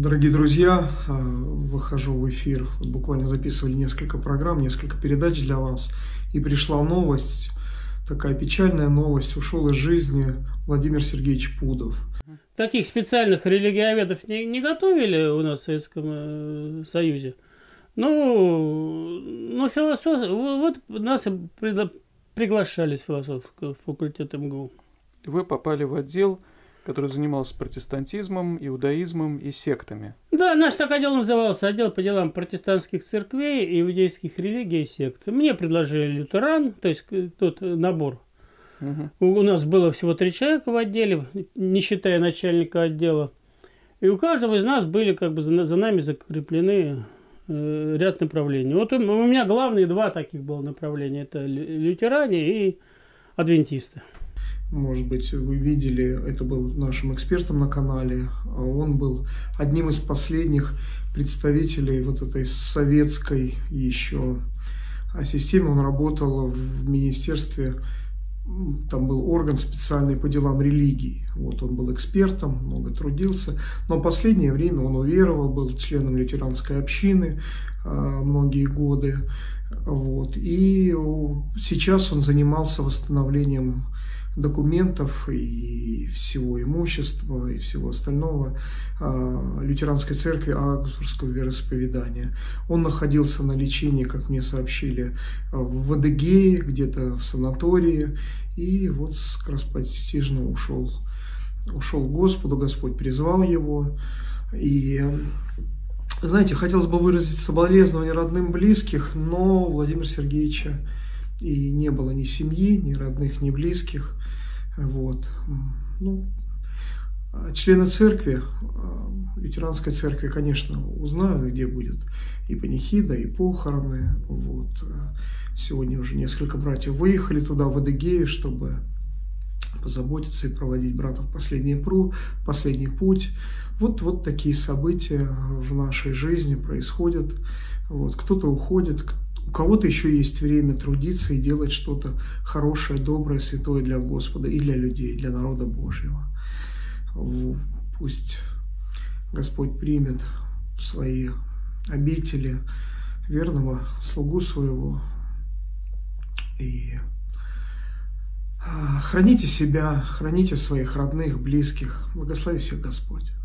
Дорогие друзья, выхожу в эфир, буквально записывали несколько программ, несколько передач для вас, и пришла новость, такая печальная новость: ушел из жизни Владимир Сергеевич Пудов. Таких специальных религиоведов не готовили у нас в Советском Союзе. Ну философ, вот нас приглашали с философского факультета МГУ. Вы попали в отдел, который занимался протестантизмом, иудаизмом и сектами. Да, наш так отдел назывался: отдел по делам протестантских церквей, иудейских религий и сект. Мне предложили лютеран, то есть тот набор. У нас было всего 3 человека в отделе, не считая начальника отдела. И у каждого из нас были как бы за нами закреплены ряд направлений. Вот у меня главные 2 таких было направления: это лютеране и адвентисты. Может быть, вы видели, это был нашим экспертом на канале, а он был одним из последних представителей вот этой советской еще системы. Он работал в министерстве, там был орган специальный по делам религий. Вот он был экспертом, много трудился, но в последнее время он уверовал, был членом лютеранской общины многие годы. Вот. И сейчас он занимался восстановлением документов и всего имущества и всего остального лютеранской церкви Аугсбургского вероисповедания. Он находился на лечении, как мне сообщили, в Адыгее, где-то в санатории, и вот скоропостижно ушел к Господу. Господь призвал его. И знаете, хотелось бы выразить соболезнования родным, близких, но у Владимира Сергеевича и не было ни семьи, ни родных, ни близких. Вот. Члены церкви, лютеранской церкви, конечно, узнают, где будет и панихида, и похороны. Вот. Сегодня уже несколько братьев выехали туда, в Адыгею, чтобы позаботиться и проводить брата в последний путь. Вот такие события в нашей жизни происходят. Вот. Кто-то уходит, у кого-то еще есть время трудиться и делать что-то хорошее, доброе, святое для Господа и для людей, для народа Божьего. Пусть Господь примет в свои обители верного слугу своего. И храните себя, храните своих родных, близких. Благослови всех Господь.